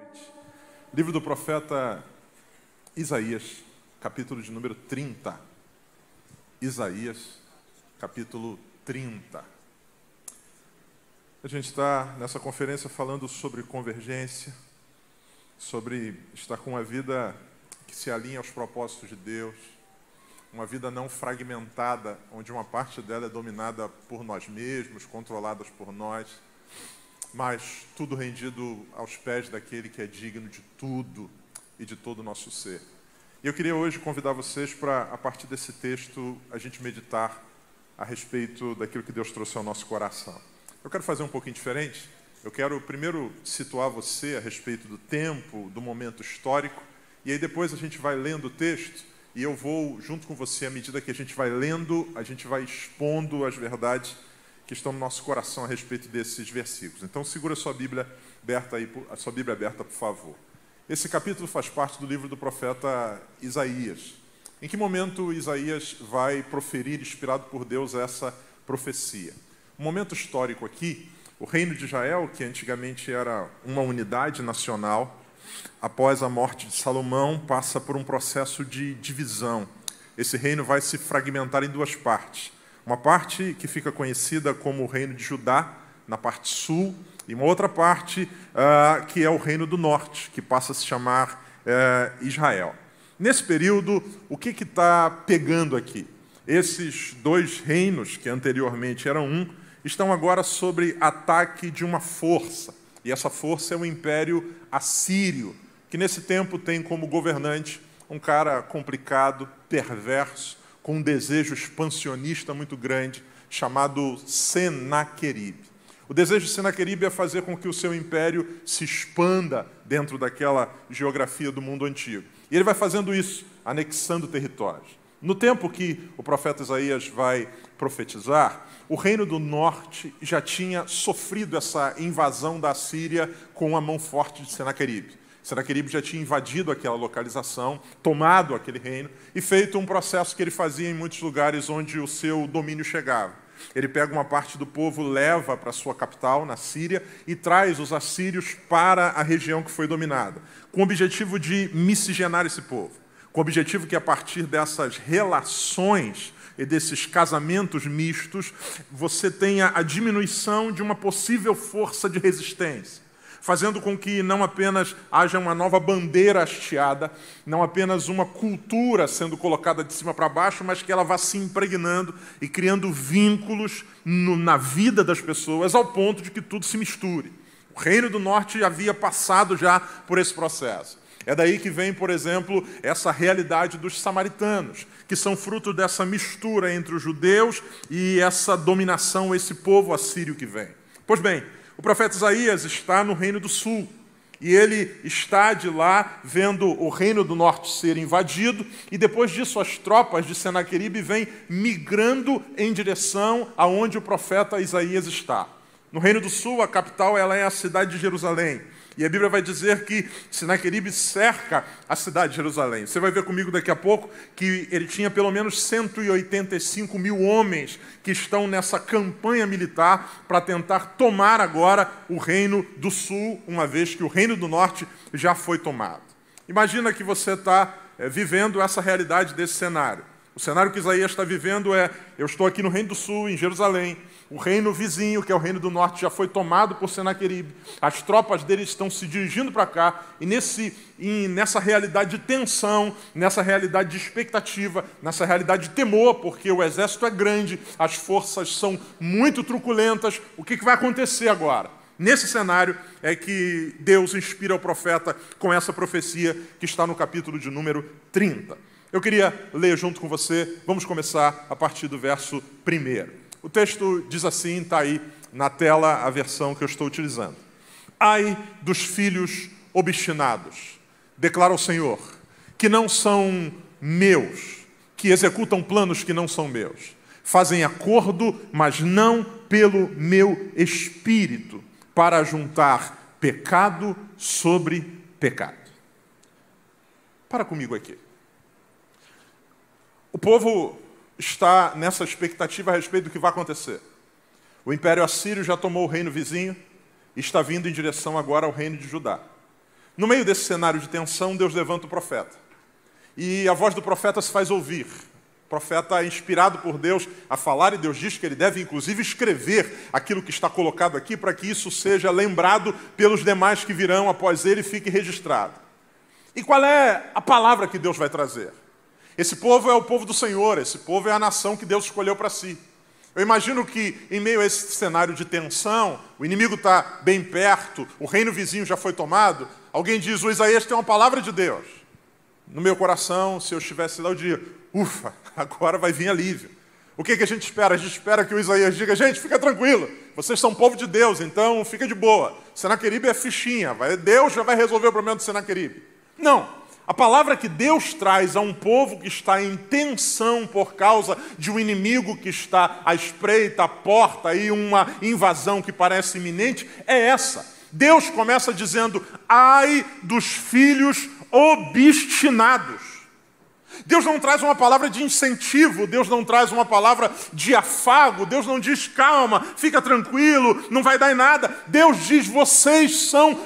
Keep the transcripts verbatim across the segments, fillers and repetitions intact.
Livro do profeta Isaías, capítulo de número trinta. Isaías, capítulo trinta. A gente está nessa conferência falando sobre convergência, sobre estar com uma vida que se alinha aos propósitos de Deus, uma vida não fragmentada, onde uma parte dela é dominada por nós mesmos, controladas por nós, mas tudo rendido aos pés daquele que é digno de tudo e de todo o nosso ser. E eu queria hoje convidar vocês para, a partir desse texto, a gente meditar a respeito daquilo que Deus trouxe ao nosso coração. Eu quero fazer um pouquinho diferente. Eu quero primeiro situar você a respeito do tempo, do momento histórico, e aí depois a gente vai lendo o texto, e eu vou, junto com você, à medida que a gente vai lendo, a gente vai expondo as verdades que estão no nosso coração a respeito desses versículos. Então, segura a sua Bíblia aberta aí, a sua Bíblia aberta, por favor. Esse capítulo faz parte do livro do profeta Isaías. Em que momento Isaías vai proferir, inspirado por Deus, essa profecia? Um momento histórico aqui, o reino de Israel, que antigamente era uma unidade nacional, após a morte de Salomão, passa por um processo de divisão. Esse reino vai se fragmentar em duas partes. Uma parte que fica conhecida como o reino de Judá, na parte sul, e uma outra parte uh, que é o reino do norte, que passa a se chamar uh, Israel. Nesse período, o que está pegando aqui? Esses dois reinos, que anteriormente eram um, estão agora sob ataque de uma força. E essa força é o Império Assírio, que nesse tempo tem como governante um cara complicado, perverso, com um desejo expansionista muito grande, chamado Senaqueribe. O desejo de Senaqueribe é fazer com que o seu império se expanda dentro daquela geografia do mundo antigo. E ele vai fazendo isso, anexando territórios. No tempo que o profeta Isaías vai profetizar, o reino do norte já tinha sofrido essa invasão da Assíria com a mão forte de Senaqueribe. Senaqueribe já tinha invadido aquela localização, tomado aquele reino e feito um processo que ele fazia em muitos lugares onde o seu domínio chegava. Ele pega uma parte do povo, leva para a sua capital, na Síria, e traz os assírios para a região que foi dominada, com o objetivo de miscigenar esse povo, com o objetivo que, a partir dessas relações e desses casamentos mistos, você tenha a diminuição de uma possível força de resistência, fazendo com que não apenas haja uma nova bandeira hasteada, não apenas uma cultura sendo colocada de cima para baixo, mas que ela vá se impregnando e criando vínculos no, na vida das pessoas, ao ponto de que tudo se misture. O Reino do Norte havia passado já por esse processo. É daí que vem, por exemplo, essa realidade dos samaritanos, que são fruto dessa mistura entre os judeus e essa dominação, esse povo assírio que vem. Pois bem, o profeta Isaías está no Reino do Sul, e ele está de lá vendo o Reino do Norte ser invadido, e depois disso as tropas de Senaqueribe vêm migrando em direção aonde o profeta Isaías está. No Reino do Sul, a capital ela é a cidade de Jerusalém, e a Bíblia vai dizer que Senaqueribe cerca a cidade de Jerusalém. Você vai ver comigo daqui a pouco que ele tinha pelo menos cento e oitenta e cinco mil homens que estão nessa campanha militar para tentar tomar agora o Reino do Sul, uma vez que o Reino do Norte já foi tomado. Imagina que você está é, vivendo essa realidade desse cenário. O cenário que Isaías está vivendo é: eu estou aqui no Reino do Sul, em Jerusalém, o reino vizinho, que é o Reino do Norte, já foi tomado por Senaqueribe, as tropas dele estão se dirigindo para cá, e nesse, e nessa realidade de tensão, nessa realidade de expectativa, nessa realidade de temor, porque o exército é grande, as forças são muito truculentas, o que, que vai acontecer agora? Nesse cenário é que Deus inspira o profeta com essa profecia que está no capítulo de número trinta. Eu queria ler junto com você, vamos começar a partir do verso primeiro. O texto diz assim, está aí na tela a versão que eu estou utilizando. Ai dos filhos obstinados, declara o Senhor, que não são meus, que executam planos que não são meus. Fazem acordo, mas não pelo meu espírito, para juntar pecado sobre pecado. Para comigo aqui. O povo está nessa expectativa a respeito do que vai acontecer. O Império Assírio já tomou o reino vizinho e está vindo em direção agora ao reino de Judá. No meio desse cenário de tensão, Deus levanta o profeta. E a voz do profeta se faz ouvir. O profeta é inspirado por Deus a falar, e Deus diz que ele deve, inclusive, escrever aquilo que está colocado aqui, para que isso seja lembrado pelos demais que virão após ele e fique registrado. E qual é a palavra que Deus vai trazer? Esse povo é o povo do Senhor, esse povo é a nação que Deus escolheu para si. Eu imagino que, em meio a esse cenário de tensão, o inimigo está bem perto, o reino vizinho já foi tomado, alguém diz, o Isaías tem uma palavra de Deus. No meu coração, se eu estivesse lá, eu diria, ufa, agora vai vir alívio. O que, que a gente espera? A gente espera que o Isaías diga, gente, fica tranquilo, vocês são povo de Deus, então fica de boa. Senaqueribe é fichinha, vai, Deus já vai resolver o problema do Senaqueribe. Não. A palavra que Deus traz a um povo que está em tensão por causa de um inimigo que está à espreita, à porta, e uma invasão que parece iminente, é essa. Deus começa dizendo, ai dos filhos obstinados. Deus não traz uma palavra de incentivo, Deus não traz uma palavra de afago, Deus não diz, calma, fica tranquilo, não vai dar em nada. Deus diz, vocês são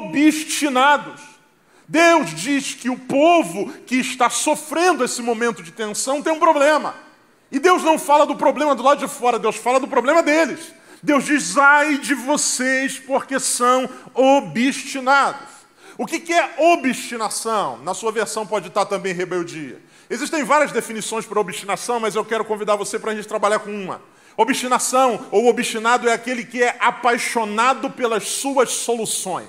obstinados. Deus diz que o povo que está sofrendo esse momento de tensão tem um problema. E Deus não fala do problema do lado de fora, Deus fala do problema deles. Deus diz, ai de vocês, porque são obstinados. O que é obstinação? Na sua versão pode estar também rebeldia. Existem várias definições para obstinação, mas eu quero convidar você para a gente trabalhar com uma. Obstinação ou obstinado é aquele que é apaixonado pelas suas soluções.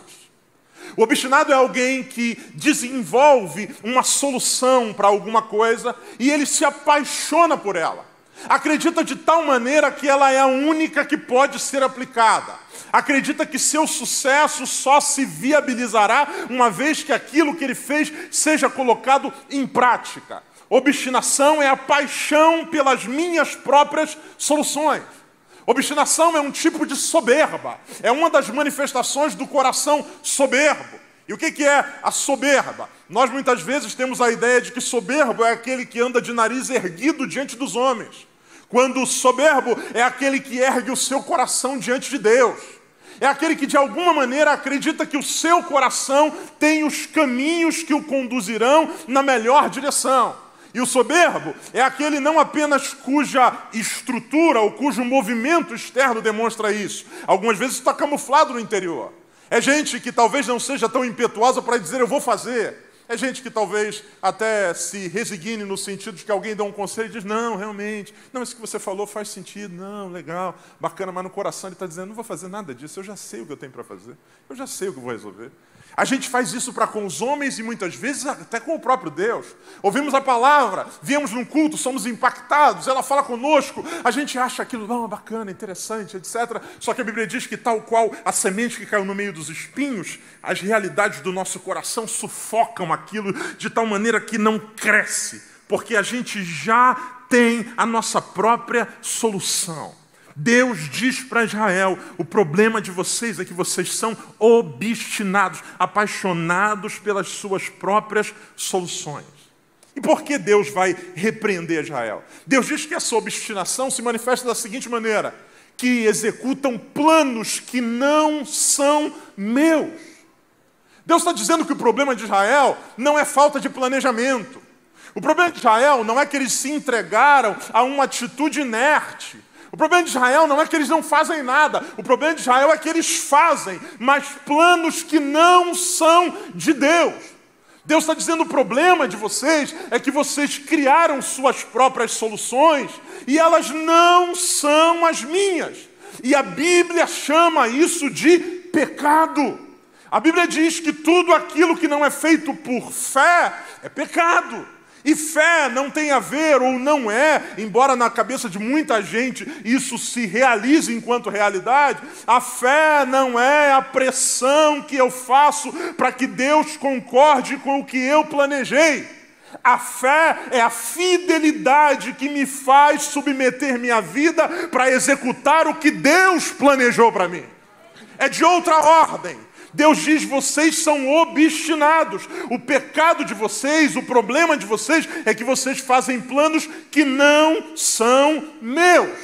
O obstinado é alguém que desenvolve uma solução para alguma coisa e ele se apaixona por ela. Acredita de tal maneira que ela é a única que pode ser aplicada. Acredita que seu sucesso só se viabilizará uma vez que aquilo que ele fez seja colocado em prática. Obstinação é a paixão pelas minhas próprias soluções. Obstinação é um tipo de soberba, é uma das manifestações do coração soberbo. E o que é a soberba? Nós muitas vezes temos a ideia de que soberbo é aquele que anda de nariz erguido diante dos homens, quando o soberbo é aquele que ergue o seu coração diante de Deus. É aquele que de alguma maneira acredita que o seu coração tem os caminhos que o conduzirão na melhor direção. E o soberbo é aquele não apenas cuja estrutura ou cujo movimento externo demonstra isso. Algumas vezes está camuflado no interior. É gente que talvez não seja tão impetuosa para dizer eu vou fazer. É gente que talvez até se resigne no sentido de que alguém dá um conselho e diz não, realmente, não, isso que você falou faz sentido, não, legal, bacana, mas no coração ele está dizendo não vou fazer nada disso, eu já sei o que eu tenho para fazer, eu já sei o que eu vou resolver. A gente faz isso para com os homens e muitas vezes até com o próprio Deus. Ouvimos a palavra, viemos num culto, somos impactados, ela fala conosco, a gente acha aquilo não, bacana, interessante, etcétera. Só que a Bíblia diz que tal qual a semente que caiu no meio dos espinhos, as realidades do nosso coração sufocam aquilo de tal maneira que não cresce, porque a gente já tem a nossa própria solução. Deus diz para Israel, o problema de vocês é que vocês são obstinados, apaixonados pelas suas próprias soluções. E por que Deus vai repreender Israel? Deus diz que essa obstinação se manifesta da seguinte maneira, que executam planos que não são meus. Deus está dizendo que o problema de Israel não é falta de planejamento. O problema de Israel não é que eles se entregaram a uma atitude inerte. O problema de Israel não é que eles não fazem nada. O problema de Israel é que eles fazem, mas planos que não são de Deus. Deus está dizendo, o problema de vocês é que vocês criaram suas próprias soluções e elas não são as minhas. E a Bíblia chama isso de pecado. A Bíblia diz que tudo aquilo que não é feito por fé é pecado. E fé não tem a ver, ou não é, embora na cabeça de muita gente isso se realize enquanto realidade, a fé não é a pressão que eu faço para que Deus concorde com o que eu planejei. A fé é a fidelidade que me faz submeter minha vida para executar o que Deus planejou para mim. É de outra ordem. Deus diz, vocês são obstinados. O pecado de vocês, o problema de vocês é que vocês fazem planos que não são meus.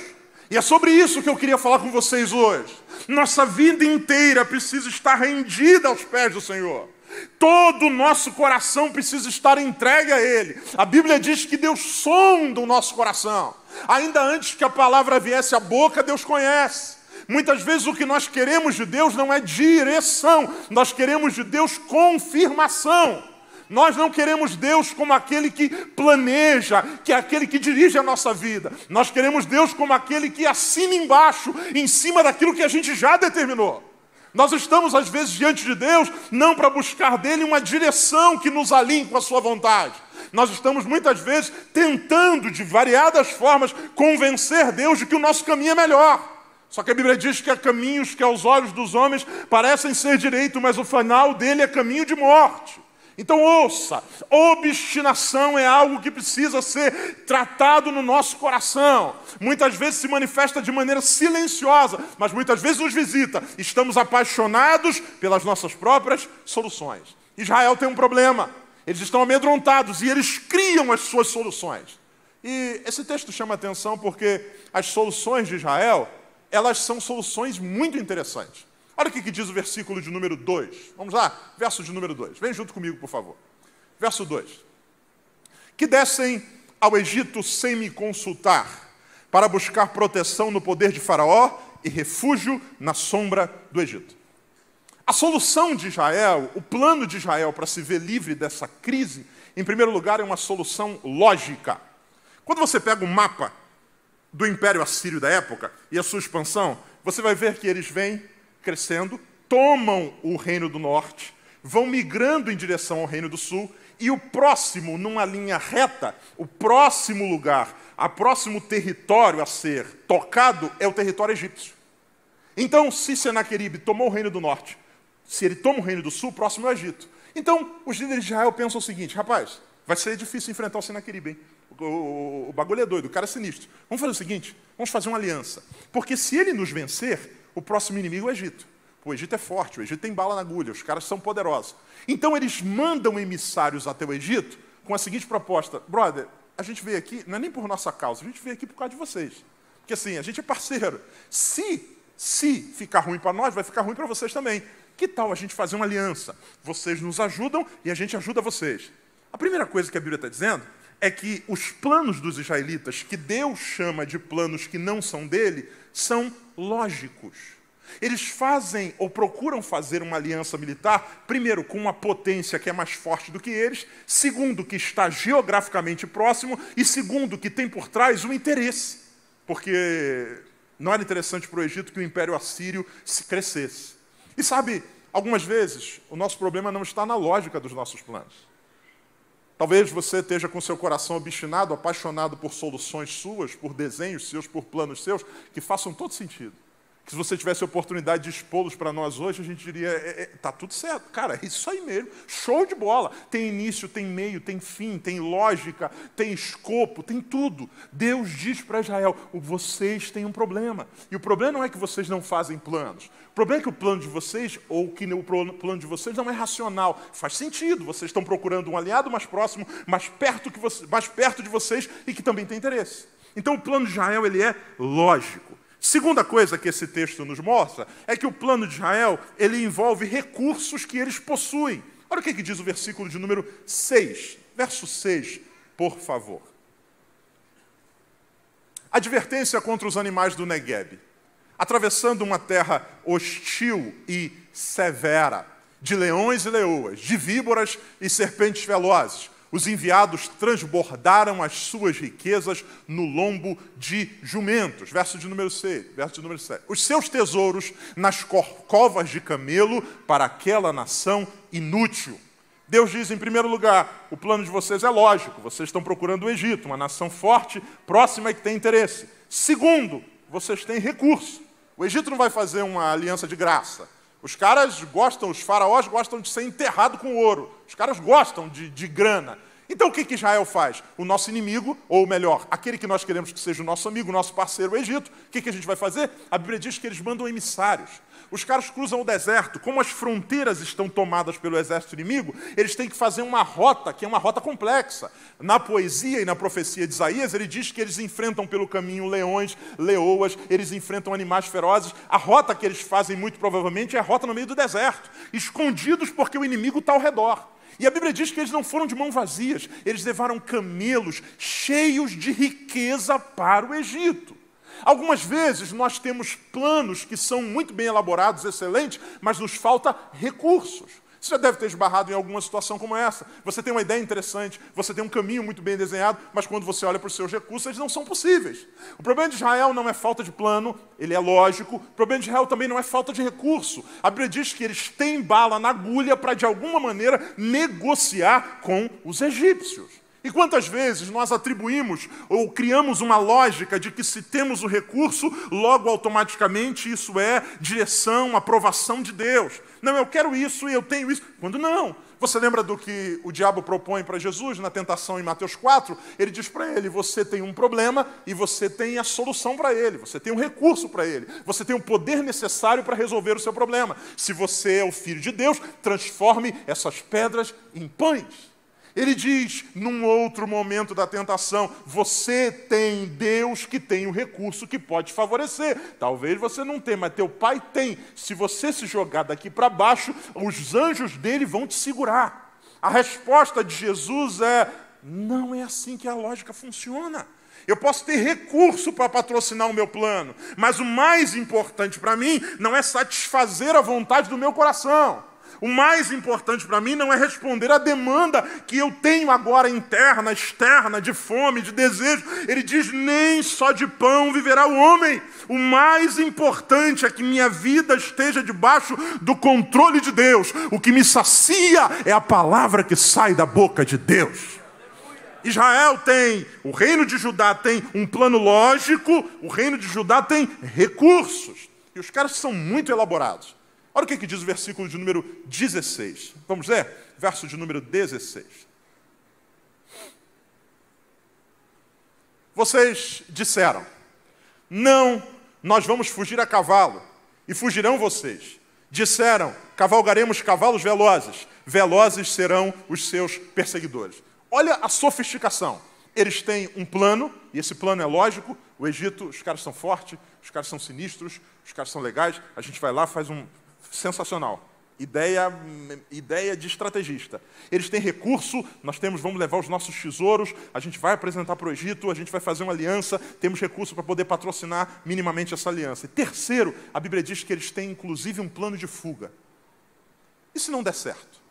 E é sobre isso que eu queria falar com vocês hoje. Nossa vida inteira precisa estar rendida aos pés do Senhor. Todo o nosso coração precisa estar entregue a Ele. A Bíblia diz que Deus sonda o nosso coração. Ainda antes que a palavra viesse à boca, Deus conhece. Muitas vezes o que nós queremos de Deus não é direção, nós queremos de Deus confirmação. Nós não queremos Deus como aquele que planeja, que é aquele que dirige a nossa vida. Nós queremos Deus como aquele que assina embaixo, em cima daquilo que a gente já determinou. Nós estamos, às vezes, diante de Deus, não para buscar dele uma direção que nos alinhe com a sua vontade. Nós estamos, muitas vezes, tentando, de variadas formas, convencer Deus de que o nosso caminho é melhor. Só que a Bíblia diz que há caminhos que aos olhos dos homens parecem ser direito, mas o final dele é caminho de morte. Então ouça, obstinação é algo que precisa ser tratado no nosso coração. Muitas vezes se manifesta de maneira silenciosa, mas muitas vezes nos visita. Estamos apaixonados pelas nossas próprias soluções. Israel tem um problema, eles estão amedrontados e eles criam as suas soluções. E esse texto chama atenção porque as soluções de Israel, elas são soluções muito interessantes. Olha o que diz o versículo de número dois. Vamos lá? Verso de número dois. Vem junto comigo, por favor. Verso dois. Que descem ao Egito sem me consultar, para buscar proteção no poder de Faraó e refúgio na sombra do Egito. A solução de Israel, o plano de Israel para se ver livre dessa crise, em primeiro lugar, é uma solução lógica. Quando você pega o mapa do Império Assírio da época e a sua expansão, você vai ver que eles vêm crescendo, tomam o reino do norte, vão migrando em direção ao reino do sul, e o próximo, numa linha reta, o próximo lugar, o próximo território a ser tocado é o território egípcio. Então, se Senaqueribe tomou o reino do norte, se ele toma o reino do sul, o próximo é o Egito. Então, os líderes de Israel pensam o seguinte: rapaz, vai ser difícil enfrentar o Senaqueribe, hein? O, o, o bagulho é doido, o cara é sinistro. Vamos fazer o seguinte, vamos fazer uma aliança. Porque se ele nos vencer, o próximo inimigo é o Egito. O Egito é forte, o Egito tem bala na agulha, os caras são poderosos. Então eles mandam emissários até o Egito com a seguinte proposta: brother, a gente veio aqui, não é nem por nossa causa, a gente veio aqui por causa de vocês. Porque assim, a gente é parceiro. Se, se ficar ruim para nós, vai ficar ruim para vocês também. Que tal a gente fazer uma aliança? Vocês nos ajudam e a gente ajuda vocês. A primeira coisa que a Bíblia está dizendo é que os planos dos israelitas, que Deus chama de planos que não são dele, são lógicos. Eles fazem ou procuram fazer uma aliança militar, primeiro, com uma potência que é mais forte do que eles, segundo, que está geograficamente próximo, e segundo, que tem por trás um interesse. Porque não era interessante para o Egito que o Império Assírio se crescesse. E sabe, algumas vezes, o nosso problema não está na lógica dos nossos planos. Talvez você esteja com seu coração obstinado, apaixonado por soluções suas, por desenhos seus, por planos seus, que façam todo sentido. Que se você tivesse a oportunidade de expô-los para nós hoje, a gente diria, é, é, tá tudo certo. Cara, é isso aí mesmo, show de bola. Tem início, tem meio, tem fim, tem lógica, tem escopo, tem tudo. Deus diz para Israel, vocês têm um problema. E o problema não é que vocês não fazem planos. O problema é que o plano de vocês, ou que o plano de vocês não é racional. Faz sentido, vocês estão procurando um aliado mais próximo, mais perto, que você, mais perto de vocês e que também tem interesse. Então o plano de Israel, ele é lógico. Segunda coisa que esse texto nos mostra é que o plano de Israel, ele envolve recursos que eles possuem. Olha o que, que diz o versículo de número seis. Verso seis, por favor. Advertência contra os animais do Negueb. Atravessando uma terra hostil e severa, de leões e leoas, de víboras e serpentes velozes, os enviados transbordaram as suas riquezas no lombo de jumentos. Verso de número seis, verso de número sete. Os seus tesouros nas covas de camelo para aquela nação inútil. Deus diz, em primeiro lugar, o plano de vocês é lógico. Vocês estão procurando o Egito, uma nação forte, próxima e que tem interesse. Segundo, vocês têm recurso. O Egito não vai fazer uma aliança de graça. Os caras gostam, os faraós gostam de ser enterrado com ouro. Os caras gostam de, de grana. Então o que que Israel faz? O nosso inimigo, ou melhor, aquele que nós queremos que seja o nosso amigo, o nosso parceiro, o Egito, o que que a gente vai fazer? A Bíblia diz que eles mandam emissários. Os caras cruzam o deserto. Como as fronteiras estão tomadas pelo exército inimigo, eles têm que fazer uma rota, que é uma rota complexa. Na poesia e na profecia de Isaías, ele diz que eles enfrentam pelo caminho leões, leoas, eles enfrentam animais ferozes. A rota que eles fazem, muito provavelmente, é a rota no meio do deserto, escondidos porque o inimigo está ao redor. E a Bíblia diz que eles não foram de mãos vazias, eles levaram camelos cheios de riqueza para o Egito. Algumas vezes nós temos planos que são muito bem elaborados, excelentes, mas nos falta recursos. Você já deve ter esbarrado em alguma situação como essa. Você tem uma ideia interessante, você tem um caminho muito bem desenhado, mas quando você olha para os seus recursos, eles não são possíveis. O problema de Israel não é falta de plano, ele é lógico. O problema de Israel também não é falta de recurso. A Bíblia diz que eles têm bala na agulha para, de alguma maneira, negociar com os egípcios. E quantas vezes nós atribuímos ou criamos uma lógica de que se temos o recurso, logo automaticamente isso é direção, aprovação de Deus. Não, eu quero isso e eu tenho isso. Quando não. Você lembra do que o diabo propõe para Jesus na tentação em Mateus quatro? Ele diz para ele, você tem um problema e você tem a solução para ele. Você tem um recurso para ele. Você tem o poder necessário para resolver o seu problema. Se você é o Filho de Deus, transforme essas pedras em pães. Ele diz, num outro momento da tentação, você tem Deus que tem o recurso que pode favorecer. Talvez você não tenha, mas teu pai tem. Se você se jogar daqui para baixo, os anjos dele vão te segurar. A resposta de Jesus é, não é assim que a lógica funciona. Eu posso ter recurso para patrocinar o meu plano, mas o mais importante para mim não é satisfazer a vontade do meu coração. O mais importante para mim não é responder à demanda que eu tenho agora interna, externa, de fome, de desejo. Ele diz, nem só de pão viverá o homem. O mais importante é que minha vida esteja debaixo do controle de Deus. O que me sacia é a palavra que sai da boca de Deus. Israel tem, o reino de Judá tem um plano lógico, o reino de Judá tem recursos. E os caras são muito elaborados. Olha o que diz o versículo de número dezesseis. Vamos ler? Verso de número dezesseis. Vocês disseram, não, nós vamos fugir a cavalo, e fugirão vocês. Disseram, cavalgaremos cavalos velozes, velozes serão os seus perseguidores. Olha a sofisticação. Eles têm um plano, e esse plano é lógico. O Egito, os caras são fortes, os caras são sinistros, os caras são legais. A gente vai lá, faz um... Sensacional. Ideia, ideia de estrategista. Eles têm recurso, nós temos, vamos levar os nossos tesouros, a gente vai apresentar para o Egito, a gente vai fazer uma aliança, temos recurso para poder patrocinar minimamente essa aliança. E terceiro, a Bíblia diz que eles têm inclusive um plano de fuga. E se não der certo?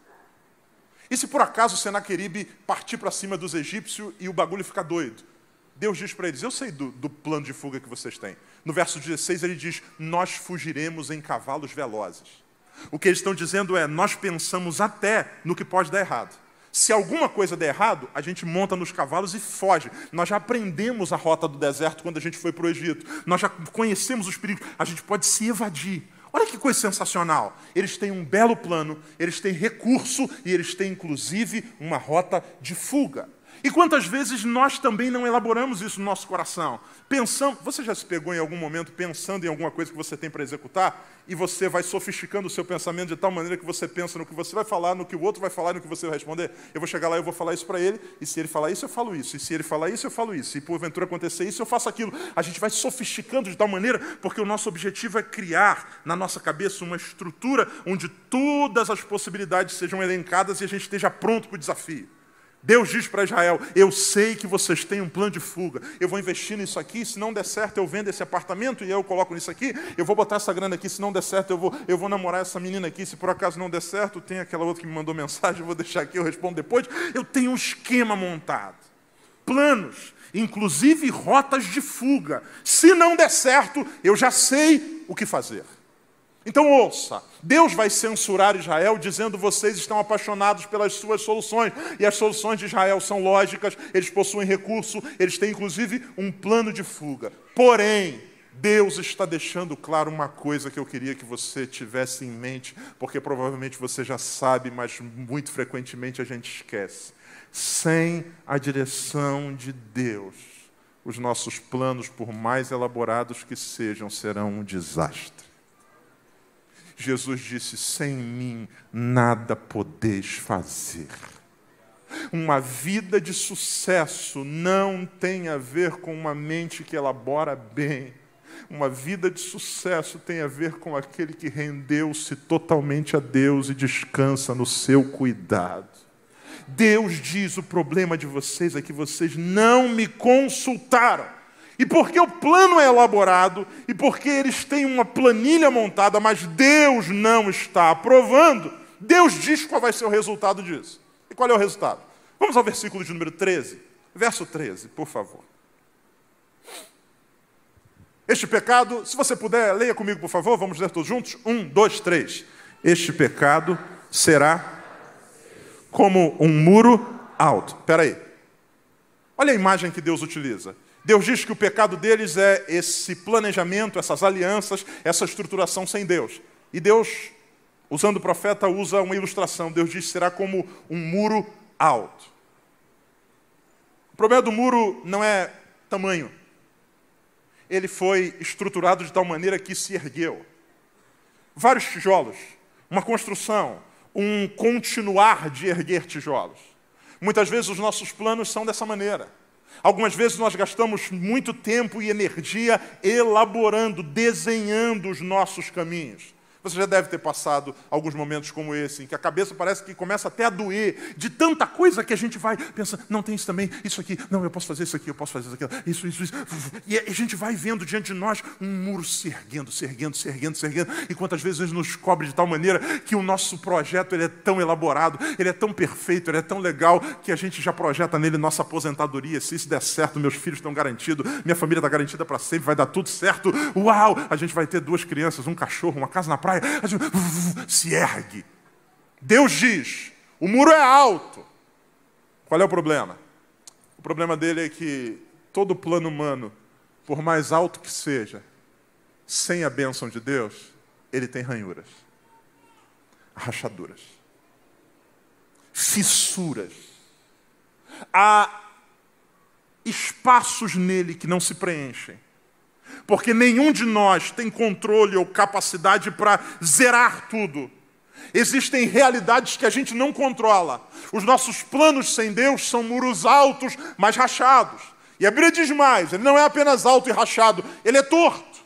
E se por acaso Senaqueribe partir para cima dos egípcios e o bagulho ficar doido? Deus diz para eles, eu sei do, do plano de fuga que vocês têm. No verso dezesseis ele diz, nós fugiremos em cavalos velozes. O que eles estão dizendo é, nós pensamos até no que pode dar errado. Se alguma coisa der errado, a gente monta nos cavalos e foge. Nós já aprendemos a rota do deserto quando a gente foi para o Egito. Nós já conhecemos os perigos. A gente pode se evadir. Olha que coisa sensacional. Eles têm um belo plano, eles têm recurso e eles têm, inclusive, uma rota de fuga. E quantas vezes nós também não elaboramos isso no nosso coração? Pensamos, você já se pegou em algum momento pensando em alguma coisa que você tem para executar e você vai sofisticando o seu pensamento de tal maneira que você pensa no que você vai falar, no que o outro vai falar e no que você vai responder? Eu vou chegar lá e eu vou falar isso para ele, e se ele falar isso, eu falo isso, e se ele falar isso, eu falo isso, e porventura acontecer isso, eu faço aquilo. A gente vai sofisticando de tal maneira porque o nosso objetivo é criar na nossa cabeça uma estrutura onde todas as possibilidades sejam elencadas e a gente esteja pronto para o desafio. Deus diz para Israel, eu sei que vocês têm um plano de fuga, eu vou investir nisso aqui, se não der certo eu vendo esse apartamento e eu coloco nisso aqui, eu vou botar essa grana aqui, se não der certo eu vou, eu vou namorar essa menina aqui, se por acaso não der certo, tem aquela outra que me mandou mensagem, eu vou deixar aqui, eu respondo depois. Eu tenho um esquema montado, planos, inclusive rotas de fuga. Se não der certo, eu já sei o que fazer. Então ouça, Deus vai censurar Israel dizendo vocês estão apaixonados pelas suas soluções. E as soluções de Israel são lógicas, eles possuem recurso, eles têm inclusive um plano de fuga. Porém, Deus está deixando claro uma coisa que eu queria que você tivesse em mente, porque provavelmente você já sabe, mas muito frequentemente a gente esquece. Sem a direção de Deus, os nossos planos, por mais elaborados que sejam, serão um desastre. Jesus disse, sem mim nada podeis fazer. Uma vida de sucesso não tem a ver com uma mente que elabora bem. Uma vida de sucesso tem a ver com aquele que rendeu-se totalmente a Deus e descansa no seu cuidado. Deus diz, o problema de vocês é que vocês não me consultaram. E porque o plano é elaborado, e porque eles têm uma planilha montada, mas Deus não está aprovando, Deus diz qual vai ser o resultado disso. E qual é o resultado? Vamos ao versículo de número treze. Verso treze, por favor. Este pecado, se você puder, leia comigo, por favor, vamos ler todos juntos. Um, dois, três. Este pecado será como um muro alto. Espera aí. Olha a imagem que Deus utiliza. Deus diz que o pecado deles é esse planejamento, essas alianças, essa estruturação sem Deus. E Deus, usando o profeta, usa uma ilustração. Deus diz que será como um muro alto. O problema do muro não é tamanho. Ele foi estruturado de tal maneira que se ergueu. Vários tijolos, uma construção, um continuar de erguer tijolos. Muitas vezes os nossos planos são dessa maneira. Algumas vezes nós gastamos muito tempo e energia elaborando, desenhando os nossos caminhos. Você já deve ter passado alguns momentos como esse, em que a cabeça parece que começa até a doer, de tanta coisa que a gente vai pensando, não, tem isso também, isso aqui, não, eu posso fazer isso aqui, eu posso fazer isso aqui, isso, isso, isso. E a gente vai vendo diante de nós um muro se erguendo, se erguendo, se erguendo, se erguendo, e quantas vezes ele nos cobre de tal maneira que o nosso projeto ele é tão elaborado, ele é tão perfeito, ele é tão legal, que a gente já projeta nele nossa aposentadoria. Se isso der certo, meus filhos estão garantidos, minha família está garantida para sempre, vai dar tudo certo. Uau! A gente vai ter duas crianças, um cachorro, uma casa na praia. A gente se ergue. Deus diz, o muro é alto. Qual é o problema? O problema dele é que todo plano humano, por mais alto que seja, sem a bênção de Deus, ele tem ranhuras, rachaduras, fissuras. Há espaços nele que não se preenchem. Porque nenhum de nós tem controle ou capacidade para zerar tudo. Existem realidades que a gente não controla. Os nossos planos sem Deus são muros altos, mas rachados. E a Bíblia diz mais, ele não é apenas alto e rachado, ele é torto.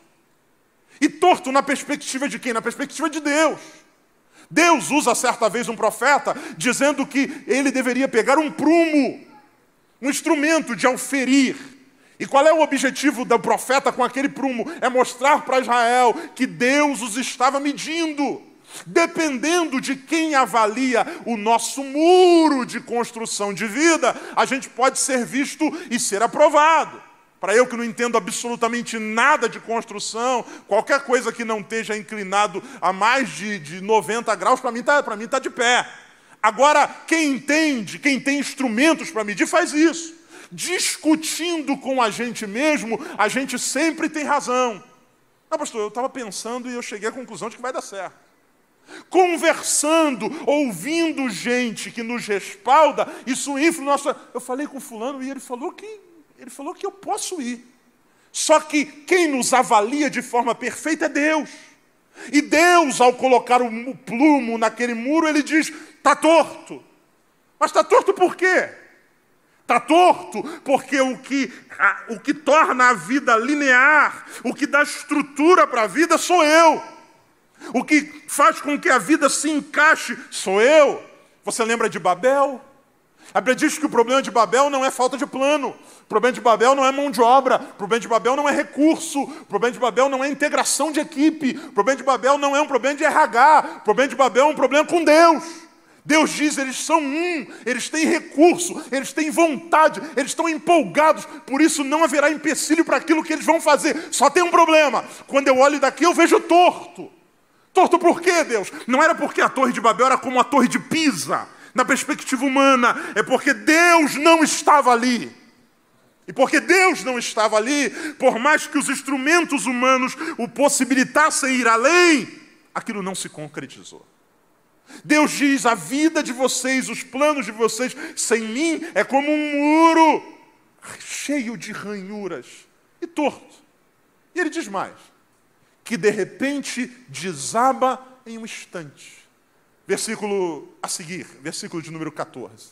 E torto na perspectiva de quem? Na perspectiva de Deus. Deus usa certa vez um profeta dizendo que ele deveria pegar um prumo, um instrumento de auferir. E qual é o objetivo do profeta com aquele prumo? É mostrar para Israel que Deus os estava medindo. Dependendo de quem avalia o nosso muro de construção de vida, a gente pode ser visto e ser aprovado. Para eu que não entendo absolutamente nada de construção, qualquer coisa que não esteja inclinado a mais de, de noventa graus, para mim está para mim tá de pé. Agora, quem entende, quem tem instrumentos para medir, faz isso. Discutindo com a gente mesmo, a gente sempre tem razão. Ah, pastor, eu estava pensando e eu cheguei à conclusão de que vai dar certo. Conversando, ouvindo gente que nos respalda, isso infla o nosso... Eu falei com fulano e ele falou que, ele falou que eu posso ir. Só que quem nos avalia de forma perfeita é Deus. E Deus, ao colocar o plumo naquele muro, ele diz, está torto. Mas está torto por quê? Está torto porque o que, a, o que torna a vida linear, o que dá estrutura para a vida sou eu. O que faz com que a vida se encaixe sou eu. Você lembra de Babel? A Bíblia diz que o problema de Babel não é falta de plano. O problema de Babel não é mão de obra. O problema de Babel não é recurso. O problema de Babel não é integração de equipe. O problema de Babel não é um problema de R H. O problema de Babel é um problema com Deus. Deus diz, eles são um, eles têm recurso, eles têm vontade, eles estão empolgados, por isso não haverá empecilho para aquilo que eles vão fazer. Só tem um problema, quando eu olho daqui eu vejo torto. Torto por quê, Deus? Não era porque a torre de Babel era como a torre de Pisa, na perspectiva humana, é porque Deus não estava ali. E porque Deus não estava ali, por mais que os instrumentos humanos o possibilitassem ir além, aquilo não se concretizou. Deus diz, a vida de vocês, os planos de vocês, sem mim, é como um muro cheio de ranhuras e torto. E ele diz mais, que de repente desaba em um instante. Versículo a seguir, versículo de número quatorze.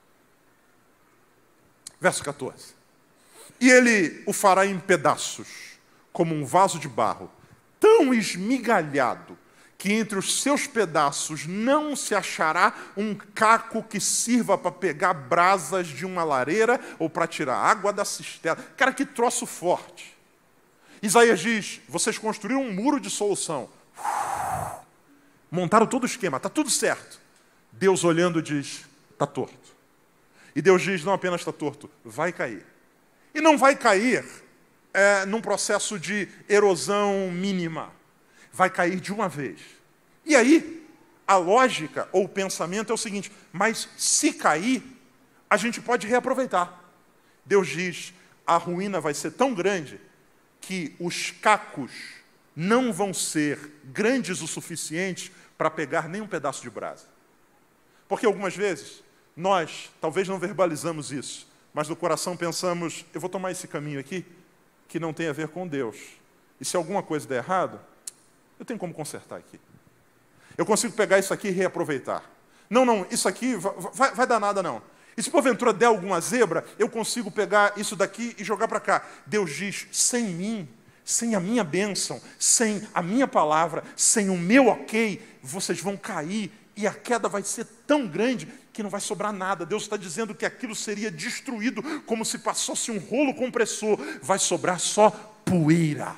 Verso quatorze. E ele o fará em pedaços, como um vaso de barro, tão esmigalhado, que entre os seus pedaços não se achará um caco que sirva para pegar brasas de uma lareira ou para tirar água da cisterna. Cara, que troço forte. Isaías diz, vocês construíram um muro de solução. Montaram todo o esquema, está tudo certo. Deus olhando diz, está torto. E Deus diz, não apenas está torto, vai cair. E não vai cair é, num processo de erosão mínima. Vai cair de uma vez. E aí, a lógica ou o pensamento é o seguinte, mas se cair, a gente pode reaproveitar. Deus diz, a ruína vai ser tão grande que os cacos não vão ser grandes o suficiente para pegar nem um pedaço de brasa. Porque algumas vezes, nós talvez não verbalizamos isso, mas no coração pensamos, eu vou tomar esse caminho aqui, que não tem a ver com Deus. E se alguma coisa der errado, eu tenho como consertar aqui. Eu consigo pegar isso aqui e reaproveitar. Não, não, isso aqui vai, vai, vai dar nada não. E se porventura der alguma zebra, eu consigo pegar isso daqui e jogar para cá. Deus diz, sem mim, sem a minha bênção, sem a minha palavra, sem o meu ok, vocês vão cair e a queda vai ser tão grande que não vai sobrar nada. Deus está dizendo que aquilo seria destruído como se passasse um rolo compressor. Vai sobrar só poeira.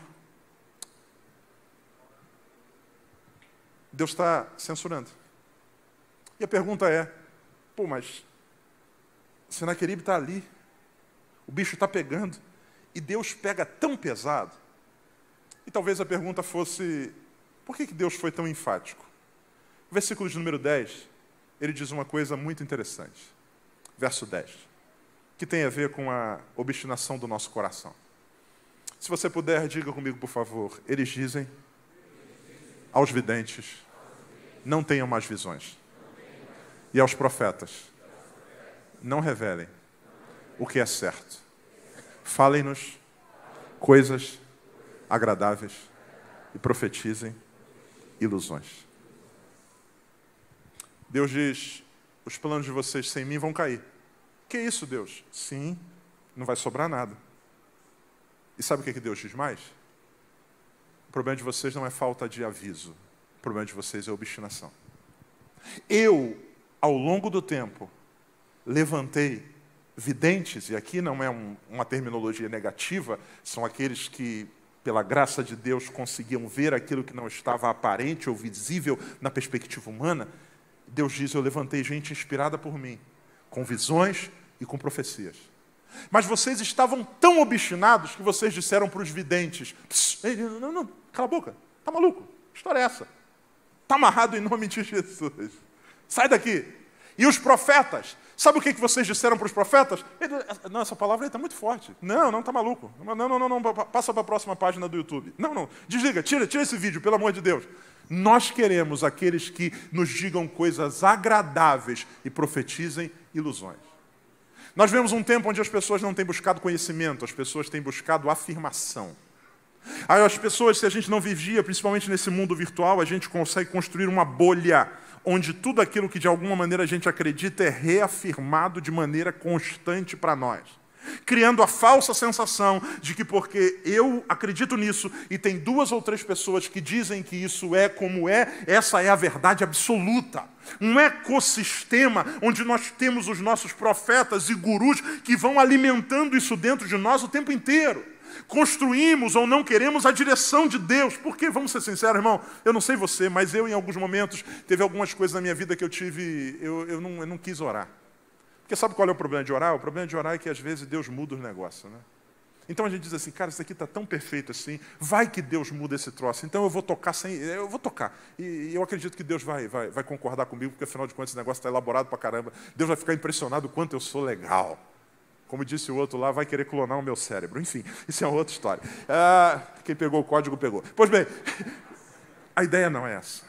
Deus está censurando. E a pergunta é, pô, mas Senaqueribe está ali, o bicho está pegando, e Deus pega tão pesado. E talvez a pergunta fosse, por que que Deus foi tão enfático? O versículo de número dez, ele diz uma coisa muito interessante. Verso dez, que tem a ver com a obstinação do nosso coração. Se você puder, diga comigo, por favor. Eles dizem aos videntes, não tenham mais visões. E aos profetas, não revelem o que é certo. Falem-nos coisas agradáveis e profetizem ilusões. Deus diz, os planos de vocês sem mim vão cair. Que é isso, Deus? Sim, não vai sobrar nada. E sabe o que Deus diz mais? O problema de vocês não é falta de aviso. O problema de vocês é obstinação. Eu, ao longo do tempo, levantei videntes, e aqui não é um, uma terminologia negativa, são aqueles que, pela graça de Deus, conseguiam ver aquilo que não estava aparente ou visível na perspectiva humana. Deus diz, eu levantei gente inspirada por mim, com visões e com profecias. Mas vocês estavam tão obstinados que vocês disseram para os videntes, não, não, cala a boca, tá maluco? Que história é essa? Está amarrado em nome de Jesus. Sai daqui. E os profetas, sabe o que vocês disseram para os profetas? Não, essa palavra aí está muito forte. Não, não, está maluco. Não, não, não, não, passa para a próxima página do YouTube. Não, não, desliga, tira, tira esse vídeo, pelo amor de Deus. Nós queremos aqueles que nos digam coisas agradáveis e profetizem ilusões. Nós vemos um tempo onde as pessoas não têm buscado conhecimento, as pessoas têm buscado afirmação. Aí as pessoas, se a gente não vigia, principalmente nesse mundo virtual, a gente consegue construir uma bolha onde tudo aquilo que de alguma maneira a gente acredita é reafirmado de maneira constante para nós. Criando a falsa sensação de que porque eu acredito nisso e tem duas ou três pessoas que dizem que isso é como é, essa é a verdade absoluta. Um ecossistema onde nós temos os nossos profetas e gurus que vão alimentando isso dentro de nós o tempo inteiro. Construímos ou não queremos a direção de Deus. Porque, vamos ser sinceros, irmão, eu não sei você, mas eu em alguns momentos, teve algumas coisas na minha vida que eu tive, eu, eu, não, eu não quis orar. Porque sabe qual é o problema de orar? O problema de orar é que às vezes Deus muda os negócios, né? Então a gente diz assim, cara, isso aqui está tão perfeito assim, vai que Deus muda esse troço, então eu vou tocar sem, eu vou tocar. E eu acredito que Deus vai, vai, vai concordar comigo, porque afinal de contas esse negócio está elaborado pra caramba. Deus vai ficar impressionado o quanto eu sou legal. Como disse o outro lá, vai querer clonar o meu cérebro. Enfim, isso é uma outra história. Ah, quem pegou o código, pegou. Pois bem, a ideia não é essa.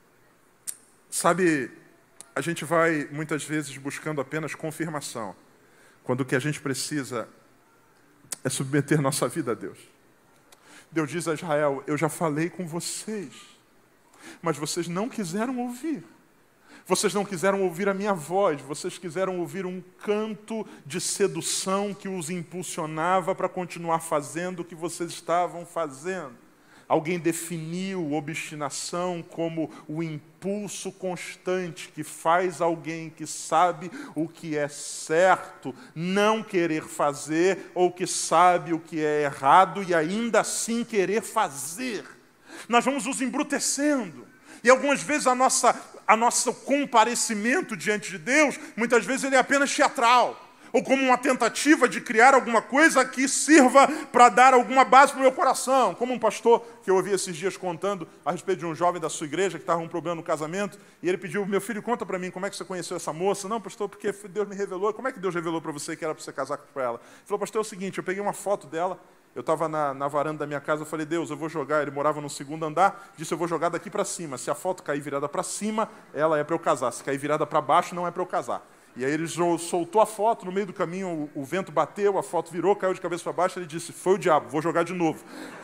Sabe, a gente vai muitas vezes buscando apenas confirmação, quando o que a gente precisa é submeter nossa vida a Deus. Deus diz a Israel, eu já falei com vocês, mas vocês não quiseram ouvir. Vocês não quiseram ouvir a minha voz, vocês quiseram ouvir um canto de sedução que os impulsionava para continuar fazendo o que vocês estavam fazendo. Alguém definiu obstinação como o impulso constante que faz alguém que sabe o que é certo não querer fazer, ou que sabe o que é errado e ainda assim querer fazer. Nós vamos nos embrutecendo. E algumas vezes a nossa, a nosso comparecimento diante de Deus, muitas vezes ele é apenas teatral, ou como uma tentativa de criar alguma coisa que sirva para dar alguma base para o meu coração. Como um pastor que eu ouvi esses dias contando a respeito de um jovem da sua igreja que estava com um problema no casamento, e ele pediu, meu filho, conta para mim, como é que você conheceu essa moça? Não, pastor, porque Deus me revelou. Como é que Deus revelou para você que era para você casar com ela? Ele falou, pastor, é o seguinte, eu peguei uma foto dela, eu estava na, na varanda da minha casa, eu falei, Deus, eu vou jogar, ele morava no segundo andar, disse, eu vou jogar daqui para cima. Se a foto cair virada para cima, ela é para eu casar. Se cair virada para baixo, não é para eu casar. E aí ele soltou a foto, no meio do caminho o, o vento bateu, a foto virou, caiu de cabeça para baixo, ele disse, foi o diabo, vou jogar de novo.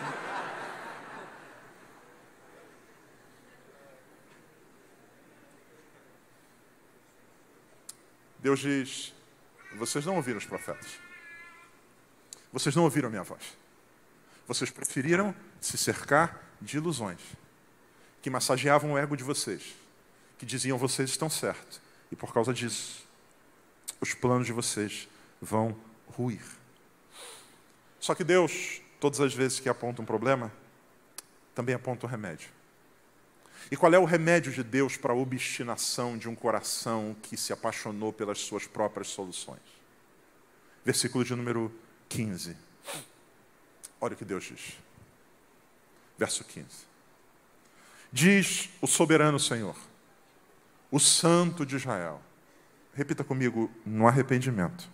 Deus diz, vocês não ouviram os profetas. Vocês não ouviram a minha voz. Vocês preferiram se cercar de ilusões, que massageavam o ego de vocês, que diziam, vocês estão certos. E por causa disso, os planos de vocês vão ruir. Só que Deus, todas as vezes que aponta um problema, também aponta um remédio. E qual é o remédio de Deus para a obstinação de um coração que se apaixonou pelas suas próprias soluções? Versículo de número quinze. Olha o que Deus diz. Verso quinze. Diz o soberano Senhor, o Santo de Israel. Repita comigo, no arrependimento.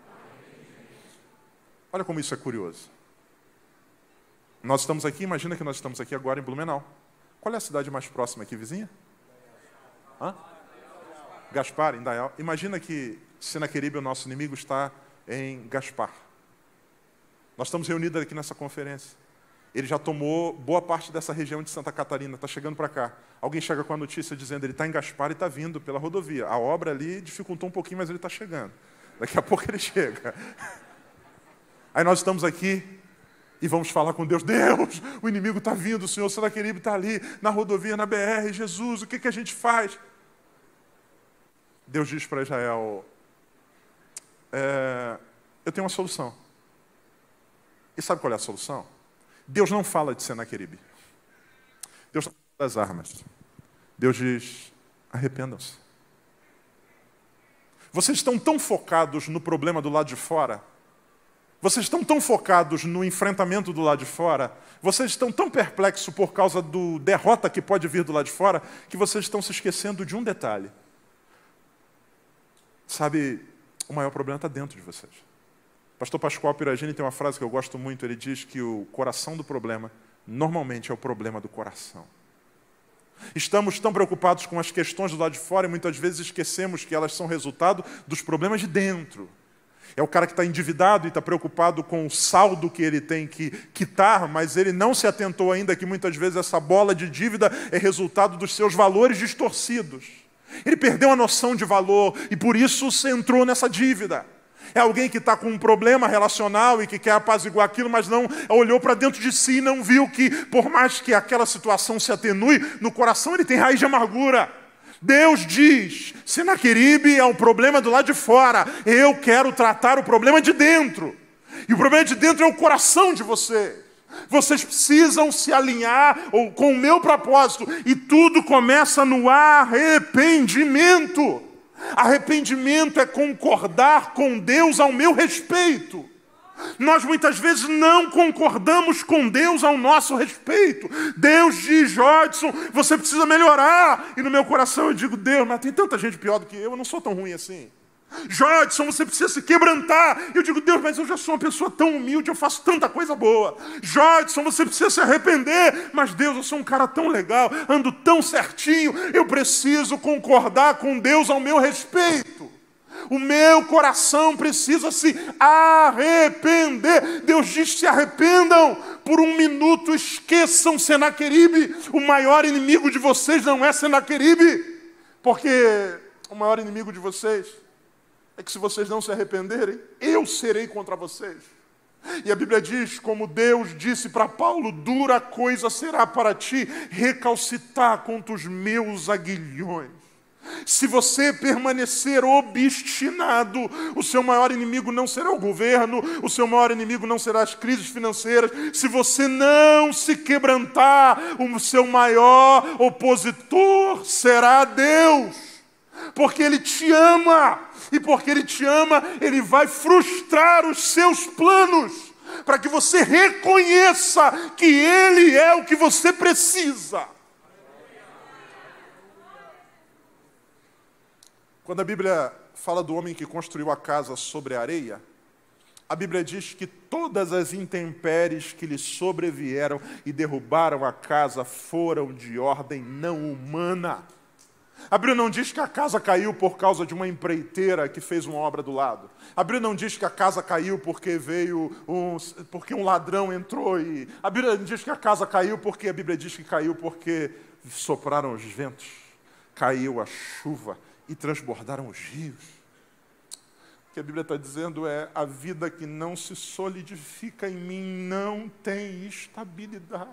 Olha como isso é curioso. Nós estamos aqui, imagina que nós estamos aqui agora em Blumenau. Qual é a cidade mais próxima aqui, vizinha? Hã? Gaspar, em Dayal. Imagina que Senaqueribe, o nosso inimigo, está em Gaspar. Nós estamos reunidos aqui nessa conferência. Ele já tomou boa parte dessa região de Santa Catarina, está chegando para cá. Alguém chega com a notícia dizendo, ele está em Gaspar e está vindo pela rodovia. A obra ali dificultou um pouquinho, mas ele está chegando. Daqui a pouco ele chega. Aí nós estamos aqui e vamos falar com Deus. Deus, o inimigo está vindo, o Senhor Senaqueribe está ali, na rodovia, na B R. Jesus, o que, que a gente faz? Deus diz para Israel, é, eu tenho uma solução. E sabe qual é a solução? Deus não fala de Senaqueribe. Deus não fala das armas. Deus diz, arrependam-se. Vocês estão tão focados no problema do lado de fora, vocês estão tão focados no enfrentamento do lado de fora, vocês estão tão perplexos por causa do derrota que pode vir do lado de fora, que vocês estão se esquecendo de um detalhe. Sabe, o maior problema está dentro de vocês. Pastor Pascoal Piragini tem uma frase que eu gosto muito, ele diz que o coração do problema, normalmente é o problema do coração. Estamos tão preocupados com as questões do lado de fora e muitas vezes esquecemos que elas são resultado dos problemas de dentro. É o cara que está endividado e está preocupado com o saldo que ele tem que quitar, mas ele não se atentou ainda que muitas vezes essa bola de dívida é resultado dos seus valores distorcidos. Ele perdeu a noção de valor e por isso se entrou nessa dívida. É alguém que está com um problema relacional e que quer apaziguar aquilo, mas não olhou para dentro de si e não viu que, por mais que aquela situação se atenue, no coração ele tem raiz de amargura. Deus diz, Senaqueribe é um problema do lado de fora, eu quero tratar o problema de dentro. E o problema de dentro é o coração de vocês. Vocês precisam se alinhar com o meu propósito e tudo começa no arrependimento. Arrependimento é concordar com Deus ao meu respeito. Nós muitas vezes não concordamos com Deus ao nosso respeito. Deus diz, Jodson, você precisa melhorar. E no meu coração eu digo, Deus, mas tem tanta gente pior do que eu, eu não sou tão ruim assim. Jodson, você precisa se quebrantar. Eu digo, Deus, mas eu já sou uma pessoa tão humilde, eu faço tanta coisa boa. Jodson, você precisa se arrepender. Mas Deus, eu sou um cara tão legal, ando tão certinho, eu preciso concordar com Deus ao meu respeito. O meu coração precisa se arrepender. Deus diz, se arrependam. Por um minuto esqueçam Senaqueribe. O maior inimigo de vocês não é Senaqueribe. Porque o maior inimigo de vocês é que se vocês não se arrependerem, eu serei contra vocês. E a Bíblia diz, como Deus disse para Paulo, dura coisa será para ti recalcitar contra os meus aguilhões. Se você permanecer obstinado, o seu maior inimigo não será o governo, o seu maior inimigo não será as crises financeiras. Se você não se quebrantar, o seu maior opositor será Deus. Porque Ele te ama, e porque Ele te ama, Ele vai frustrar os seus planos, para que você reconheça que Ele é o que você precisa. Quando a Bíblia fala do homem que construiu a casa sobre a areia, a Bíblia diz que todas as intempéries que lhe sobrevieram e derrubaram a casa foram de ordem não humana. A Bíblia não diz que a casa caiu por causa de uma empreiteira que fez uma obra do lado. A Bíblia não diz que a casa caiu porque veio um, porque um ladrão entrou. E a Bíblia não diz que a casa caiu porque a Bíblia diz que caiu porque sopraram os ventos, caiu a chuva e transbordaram os rios. O que a Bíblia está dizendo é, a vida que não se solidifica em mim não tem estabilidade.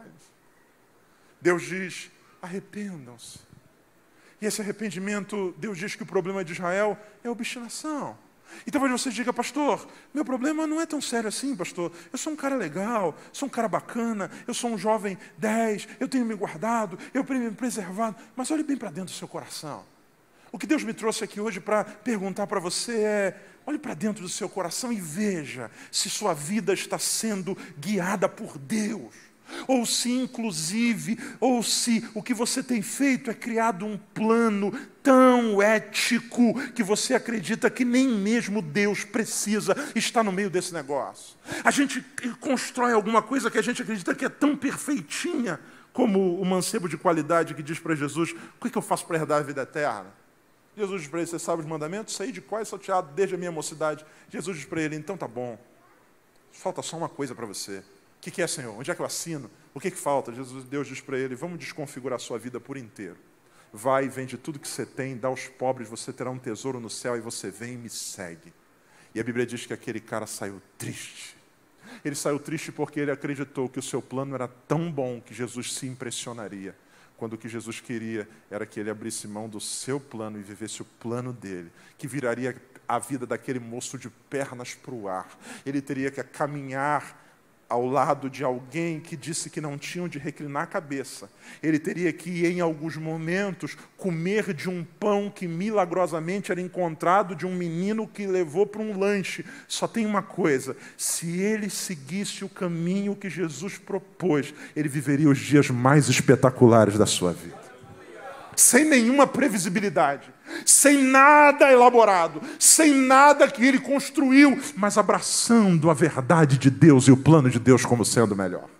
Deus diz, arrependam-se. E esse arrependimento, Deus diz que o problema de Israel é obstinação. E talvez você diga, pastor, meu problema não é tão sério assim, pastor. Eu sou um cara legal, sou um cara bacana, eu sou um jovem dez, eu tenho me guardado, eu tenho me preservado. Mas olhe bem para dentro do seu coração. O que Deus me trouxe aqui hoje para perguntar para você é, olhe para dentro do seu coração e veja se sua vida está sendo guiada por Deus. Ou se, inclusive, ou se o que você tem feito é criado um plano tão ético que você acredita que nem mesmo Deus precisa estar no meio desse negócio. A gente constrói alguma coisa que a gente acredita que é tão perfeitinha, como o mancebo de qualidade que diz para Jesus, o que, é que eu faço para herdar a vida eterna? Jesus diz para ele, você sabe os mandamentos? Saí de qual é salteado desde a minha mocidade. Jesus diz para ele, então tá bom, falta só uma coisa para você. O que, que é, Senhor? Onde é que eu assino? O que, que falta? Jesus, Deus diz para ele, vamos desconfigurar a sua vida por inteiro. Vai e vende tudo que você tem, dá aos pobres, você terá um tesouro no céu, e você vem e me segue. E a Bíblia diz que aquele cara saiu triste. Ele saiu triste porque ele acreditou que o seu plano era tão bom que Jesus se impressionaria. Quando o que Jesus queria era que ele abrisse mão do seu plano e vivesse o plano dele, que viraria a vida daquele moço de pernas para o ar. Ele teria que caminhar ao lado de alguém que disse que não tinha onde reclinar a cabeça. Ele teria que, em alguns momentos, comer de um pão que milagrosamente era encontrado de um menino que levou para um lanche. Só tem uma coisa, se ele seguisse o caminho que Jesus propôs, ele viveria os dias mais espetaculares da sua vida. Sem nenhuma previsibilidade, sem nada elaborado, sem nada que ele construiu, mas abraçando a verdade de Deus e o plano de Deus como sendo melhor.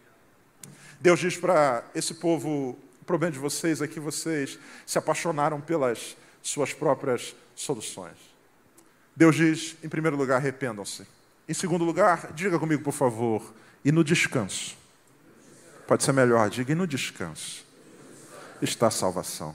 Deus diz para esse povo, o problema de vocês é que vocês se apaixonaram pelas suas próprias soluções. Deus diz, em primeiro lugar, arrependam-se. Em segundo lugar, diga comigo, por favor, e no descanso. Pode ser melhor, diga, e no descanso está a salvação.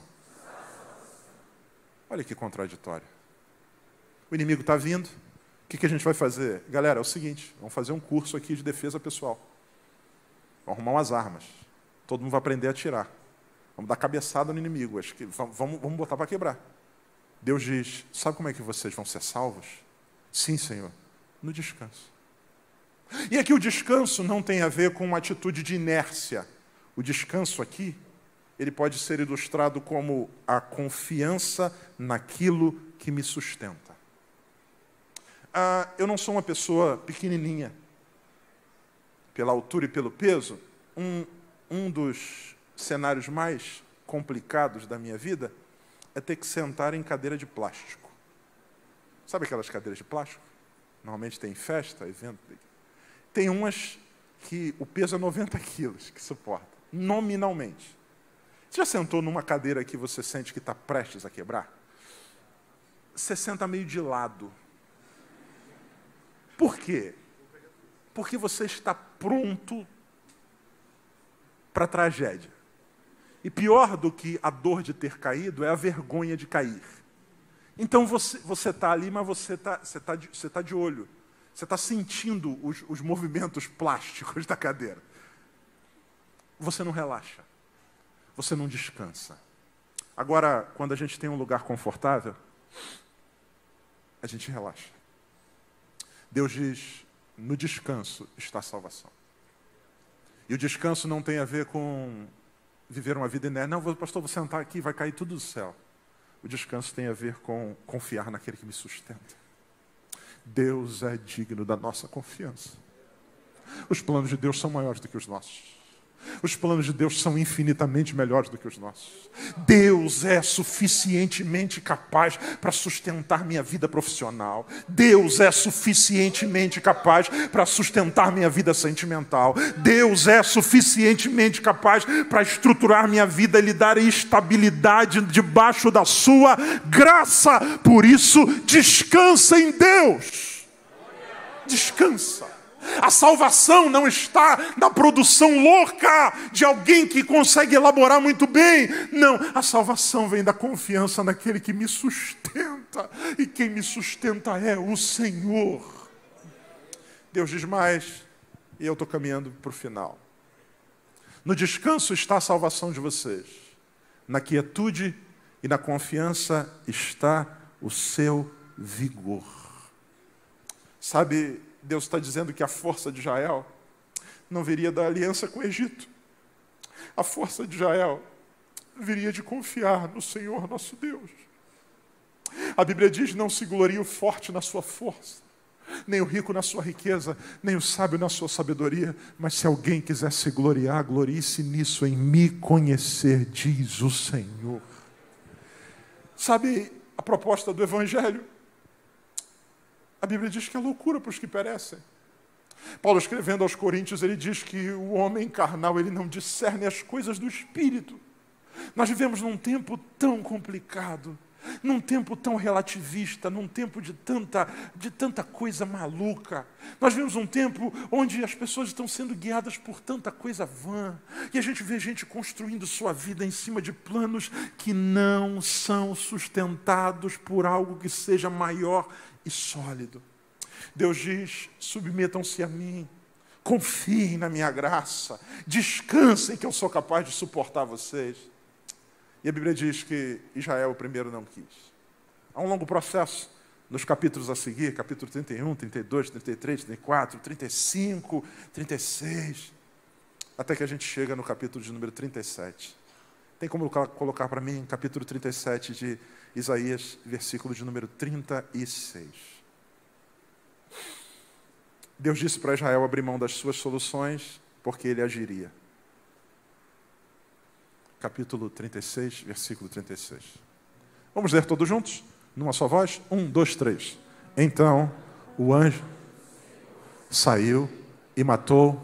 Olha que contraditório. O inimigo está vindo. O que, que a gente vai fazer? Galera, é o seguinte, vamos fazer um curso aqui de defesa pessoal. Vamos arrumar umas armas. Todo mundo vai aprender a atirar. Vamos dar cabeçada no inimigo. Acho que vamos, vamos botar para quebrar. Deus diz, sabe como é que vocês vão ser salvos? Sim, Senhor, no descanso. E aqui o descanso não tem a ver com uma atitude de inércia. O descanso aqui, ele pode ser ilustrado como a confiança naquilo que me sustenta. Ah, eu não sou uma pessoa pequenininha. Pela altura e pelo peso, um, um dos cenários mais complicados da minha vida é ter que sentar em cadeira de plástico. Sabe aquelas cadeiras de plástico? Normalmente tem festa, evento. Tem umas que o peso é noventa quilos, que suporta, nominalmente. Você já sentou numa cadeira que você sente que está prestes a quebrar? Você senta meio de lado. Por quê? Porque você está pronto para a tragédia. E pior do que a dor de ter caído é a vergonha de cair. Então você está ali, mas você está você tá de, você tá de olho. Você está sentindo os, os movimentos plásticos da cadeira. Você não relaxa. Você não descansa. Agora, quando a gente tem um lugar confortável, a gente relaxa. Deus diz, no descanso está a salvação. E o descanso não tem a ver com viver uma vida inerte. Não, pastor, vou sentar aqui, vai cair tudo do céu. O descanso tem a ver com confiar naquele que me sustenta. Deus é digno da nossa confiança. Os planos de Deus são maiores do que os nossos. Os planos de Deus são infinitamente melhores do que os nossos. Deus é suficientemente capaz para sustentar minha vida profissional. Deus é suficientemente capaz para sustentar minha vida sentimental. Deus é suficientemente capaz para estruturar minha vida e lhe dar estabilidade debaixo da sua graça. Por isso, descansa em Deus. Descansa. A salvação não está na produção louca de alguém que consegue elaborar muito bem. Não, a salvação vem da confiança naquele que me sustenta. E quem me sustenta é o Senhor. Deus diz mais, e eu estou caminhando para o final. No descanso está a salvação de vocês. Na quietude e na confiança está o seu vigor. Sabe, Deus está dizendo que a força de Israel não viria da aliança com o Egito. A força de Israel viria de confiar no Senhor nosso Deus. A Bíblia diz, não se glorie o forte na sua força, nem o rico na sua riqueza, nem o sábio na sua sabedoria, mas se alguém quiser se gloriar, glorie-se nisso, em me conhecer, diz o Senhor. Sabe a proposta do Evangelho? A Bíblia diz que é loucura para os que perecem. Paulo, escrevendo aos Coríntios, ele diz que o homem carnal, ele não discerne as coisas do Espírito. Nós vivemos num tempo tão complicado, num tempo tão relativista, num tempo de tanta, de tanta coisa maluca. Nós vivemos um tempo onde as pessoas estão sendo guiadas por tanta coisa vã. E a gente vê gente construindo sua vida em cima de planos que não são sustentados por algo que seja maior e sólido. Deus diz, submetam-se a mim, confiem na minha graça, descansem que eu sou capaz de suportar vocês. E a Bíblia diz que Israel o primeiro não quis. Há um longo processo nos capítulos a seguir, capítulo trinta e um, trinta e dois, trinta e três, trinta e quatro, trinta e cinco, trinta e seis, até que a gente chega no capítulo de número trinta e sete. Tem como colocar para mim capítulo trinta e sete de Isaías, versículo de número trinta e seis. Deus disse para Israel abrir mão das suas soluções, porque ele agiria. Capítulo trinta e seis, versículo trinta e seis. Vamos ler todos juntos? Numa só voz? Um, dois, três. Então, o anjo saiu e matou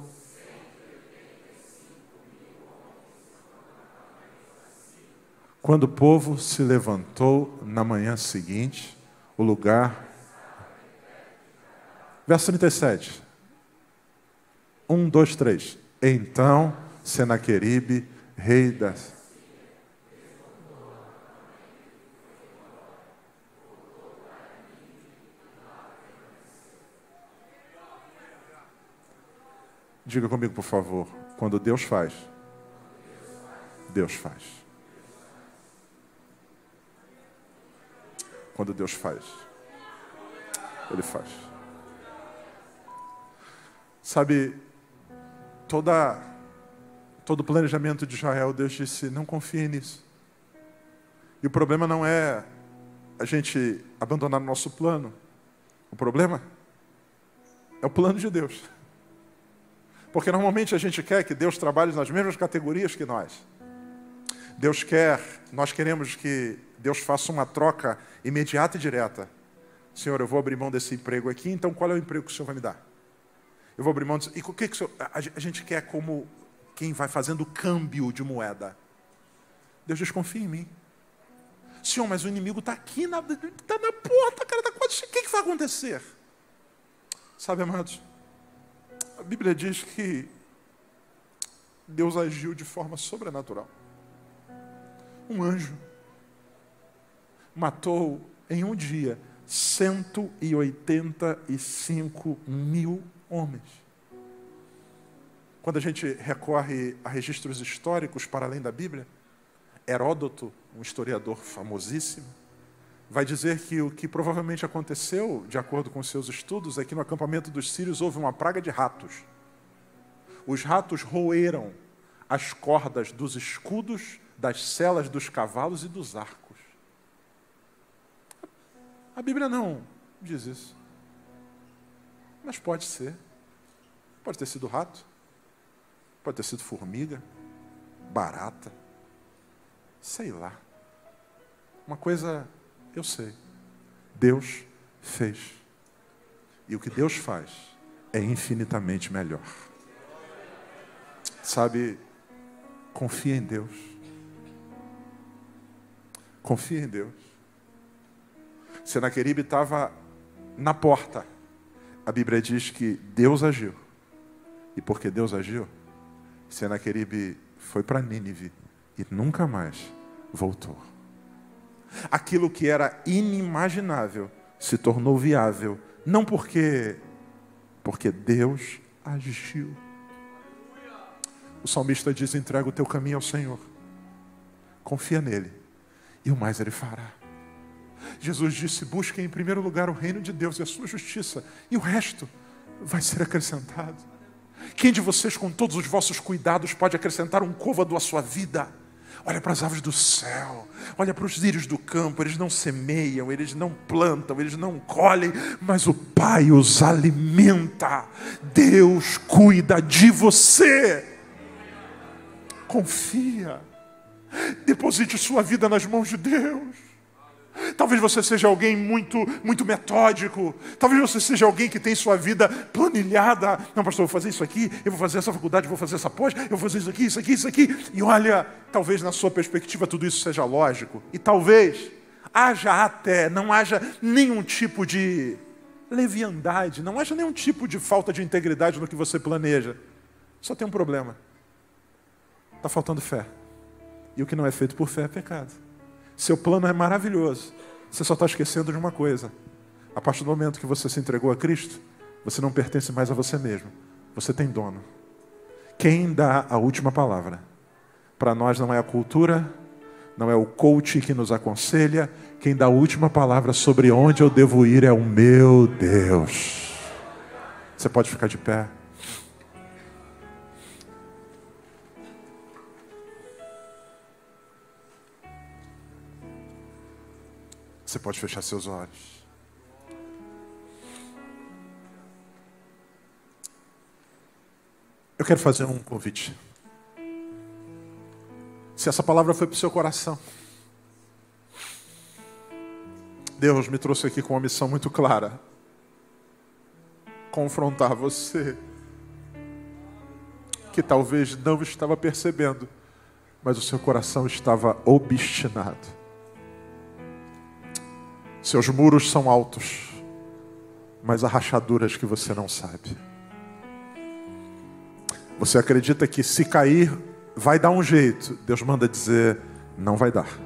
quando o povo se levantou na manhã seguinte, o lugar... Verso trinta e sete. Um, dois, três. Então, Senaqueribe, rei das... Diga comigo, por favor. Quando Deus faz, Deus faz. Quando Deus faz, Ele faz. Sabe, toda, todo o planejamento de Israel, Deus disse, não confie nisso. E o problema não é a gente abandonar o nosso plano. O problema é o plano de Deus. Porque normalmente a gente quer que Deus trabalhe nas mesmas categorias que nós. Deus quer, nós queremos que Deus faça uma troca imediata e direta. Senhor, eu vou abrir mão desse emprego aqui, então qual é o emprego que o Senhor vai me dar? Eu vou abrir mão disso. E o que, que o Senhor... A gente quer como quem vai fazendo câmbio de moeda. Deus diz, confia em mim. Senhor, mas o inimigo está aqui, está na porta, cara, está quase... O que, que vai acontecer? Sabe, amados, a Bíblia diz que Deus agiu de forma sobrenatural. Um anjo matou em um dia cento e oitenta e cinco mil homens. Quando a gente recorre a registros históricos para além da Bíblia, Heródoto, um historiador famosíssimo, vai dizer que o que provavelmente aconteceu, de acordo com seus estudos, é que no acampamento dos sírios houve uma praga de ratos. Os ratos roeram as cordas dos escudos, das selas dos cavalos e dos arcos. A Bíblia não diz isso. Mas pode ser. Pode ter sido rato. Pode ter sido formiga. Barata. Sei lá. Uma coisa eu sei. Deus fez. E o que Deus faz é infinitamente melhor. Sabe, confia em Deus. Confia em Deus. Senaqueribe estava na porta. A Bíblia diz que Deus agiu. E porque Deus agiu, Senaqueribe foi para Nínive e nunca mais voltou. Aquilo que era inimaginável se tornou viável. Não porque, porque Deus agiu. O salmista diz, entrega o teu caminho ao Senhor. Confia nele. E o mais ele fará. Jesus disse, busquem em primeiro lugar o reino de Deus e a sua justiça. E o resto vai ser acrescentado. Quem de vocês, com todos os vossos cuidados, pode acrescentar um côvado à sua vida? Olha para as aves do céu, olha para os lírios do campo, eles não semeiam, eles não plantam, eles não colhem, mas o Pai os alimenta. Deus cuida de você. Confia. Deposite sua vida nas mãos de Deus. Talvez você seja alguém muito, muito metódico. Talvez você seja alguém que tem sua vida planilhada. Não, pastor, eu vou fazer isso aqui, eu vou fazer essa faculdade, eu vou fazer essa pós, eu vou fazer isso aqui, isso aqui, isso aqui. E olha, talvez na sua perspectiva tudo isso seja lógico. E talvez haja até, não haja nenhum tipo de leviandade, não haja nenhum tipo de falta de integridade no que você planeja. Só tem um problema. Está faltando fé. E o que não é feito por fé é pecado. Seu plano é maravilhoso. Você só está esquecendo de uma coisa. A partir do momento que você se entregou a Cristo, você não pertence mais a você mesmo. Você tem dono. Quem dá a última palavra? Para nós não é a cultura, não é o coach que nos aconselha. Quem dá a última palavra sobre onde eu devo ir é o meu Deus. Você pode ficar de pé. Você pode fechar seus olhos. Eu quero fazer um convite. Se essa palavra foi para o seu coração, Deus me trouxe aqui com uma missão muito clara. Confrontar você, que talvez não estava percebendo, mas o seu coração estava obstinado. Seus muros são altos, mas há rachaduras que você não sabe. Você acredita que se cair, vai dar um jeito. Deus manda dizer, não vai dar.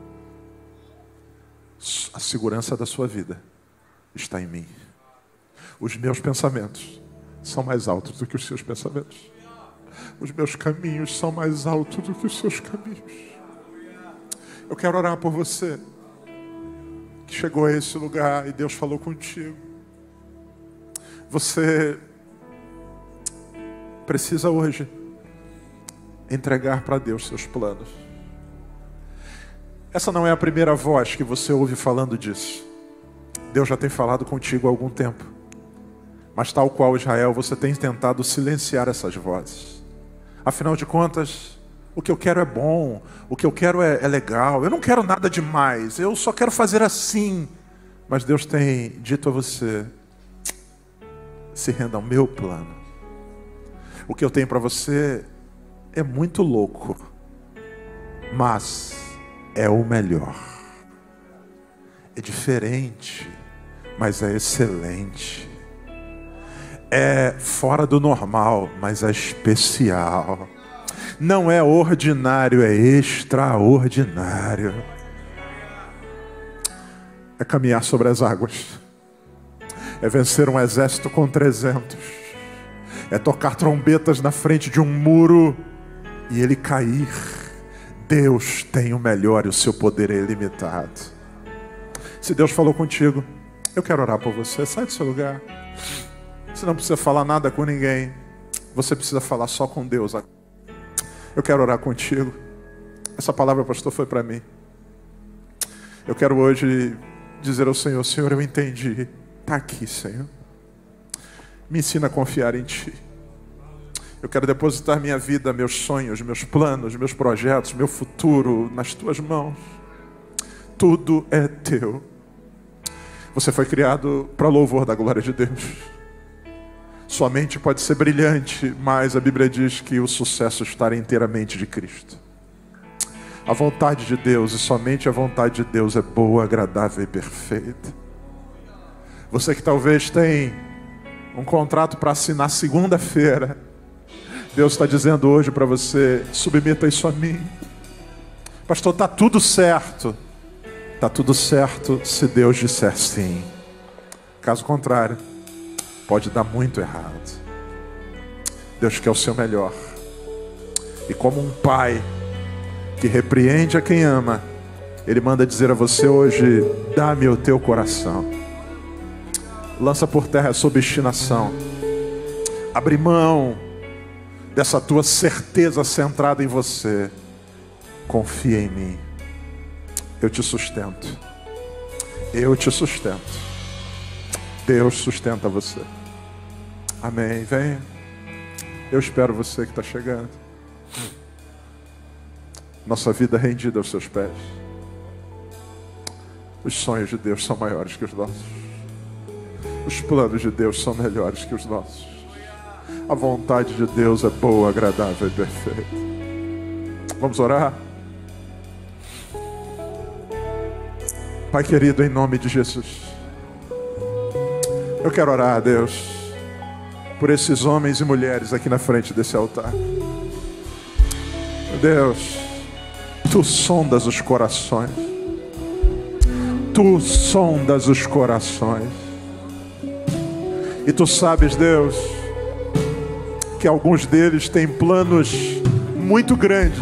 A segurança da sua vida está em mim. Os meus pensamentos são mais altos do que os seus pensamentos. Os meus caminhos são mais altos do que os seus caminhos. Eu quero orar por você que chegou a esse lugar e Deus falou contigo. Você precisa hoje entregar para Deus seus planos. Essa não é a primeira voz que você ouve falando disso. Deus já tem falado contigo há algum tempo. Mas tal qual Israel, você tem tentado silenciar essas vozes. Afinal de contas, o que eu quero é bom, o que eu quero é, é legal, eu não quero nada demais, eu só quero fazer assim. Mas Deus tem dito a você: se renda ao meu plano. O que eu tenho para você é muito louco, mas é o melhor. É diferente, mas é excelente. É fora do normal, mas é especial. Não é ordinário, é extraordinário. É caminhar sobre as águas. É vencer um exército com trezentos. É tocar trombetas na frente de um muro e ele cair. Deus tem o melhor e o seu poder é ilimitado. Se Deus falou contigo, eu quero orar por você. Sai do seu lugar. Você não precisa falar nada com ninguém. Você precisa falar só com Deus. Eu quero orar contigo. Essa palavra, pastor, foi para mim. Eu quero hoje dizer ao Senhor: Senhor, eu entendi. Está aqui, Senhor. Me ensina a confiar em Ti. Eu quero depositar minha vida, meus sonhos, meus planos, meus projetos, meu futuro nas Tuas mãos. Tudo é Teu. Você foi criado para louvor da glória de Deus. Sua mente pode ser brilhante, mas a Bíblia diz que o sucesso está inteiramente de Cristo. A vontade de Deus, e somente a vontade de Deus, é boa, agradável e perfeita. Você que talvez tem um contrato para assinar segunda-feira, Deus está dizendo hoje para você: submeta isso a mim. Pastor, está tudo certo. Está tudo certo se Deus disser sim. Caso contrário, pode dar muito errado. Deus quer o seu melhor. E como um pai que repreende a quem ama, Ele manda dizer a você hoje: dá-me o teu coração. Lança por terra a sua obstinação. Abre mão dessa tua certeza centrada em você. Confia em mim. Eu te sustento. Eu te sustento. Deus sustenta você. Amém. Venha. Eu espero você que está chegando. Nossa vida rendida aos seus pés. Os sonhos de Deus são maiores que os nossos. Os planos de Deus são melhores que os nossos. A vontade de Deus é boa, agradável e perfeita. Vamos orar? Pai querido, em nome de Jesus, eu quero orar a Deus por esses homens e mulheres aqui na frente desse altar. Deus, Tu sondas os corações. Tu sondas os corações. E Tu sabes, Deus, que alguns deles têm planos muito grandes.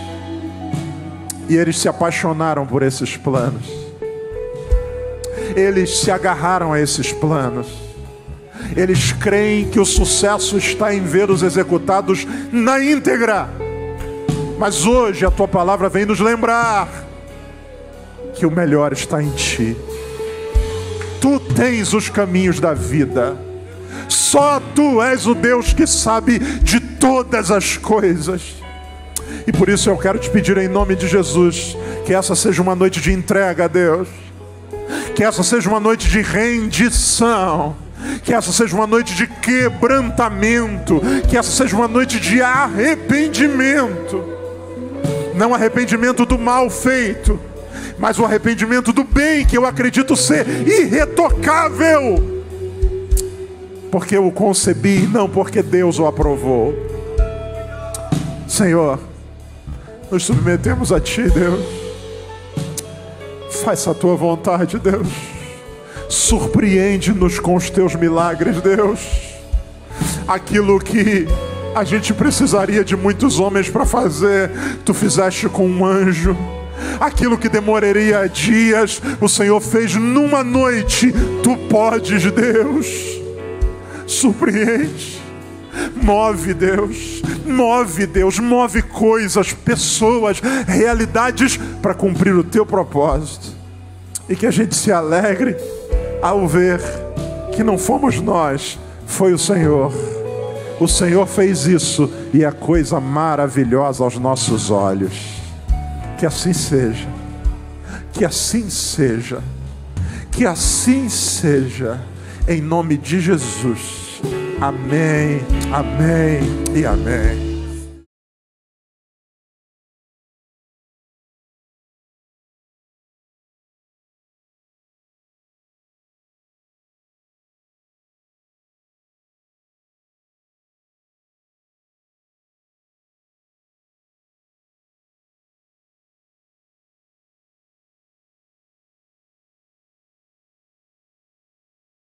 E eles se apaixonaram por esses planos. Eles se agarraram a esses planos. Eles creem que o sucesso está em vê-los executados na íntegra. Mas hoje a Tua palavra vem nos lembrar que o melhor está em Ti. Tu tens os caminhos da vida. Só Tu és o Deus que sabe de todas as coisas. E por isso eu quero te pedir em nome de Jesus, que essa seja uma noite de entrega a Deus. Que essa seja uma noite de rendição. Que essa seja uma noite de quebrantamento. Que essa seja uma noite de arrependimento. Não arrependimento do mal feito, mas o arrependimento do bem, que eu acredito ser irretocável. Porque eu o concebi, não porque Deus o aprovou. Senhor, nos submetemos a Ti, Deus. Faça a Tua vontade, Deus. Surpreende-nos com os Teus milagres, Deus. Aquilo que a gente precisaria de muitos homens para fazer, Tu fizeste com um anjo. Aquilo que demoraria dias, o Senhor fez numa noite. Tu podes, Deus. Surpreende. Move, Deus. Move, Deus. Move coisas, pessoas, realidades para cumprir o Teu propósito. E que a gente se alegre ao ver que não fomos nós, foi o Senhor. O Senhor fez isso e é coisa maravilhosa aos nossos olhos. Que assim seja. Que assim seja. Que Que assim seja, em nome de Jesus. Amém, amém e amém.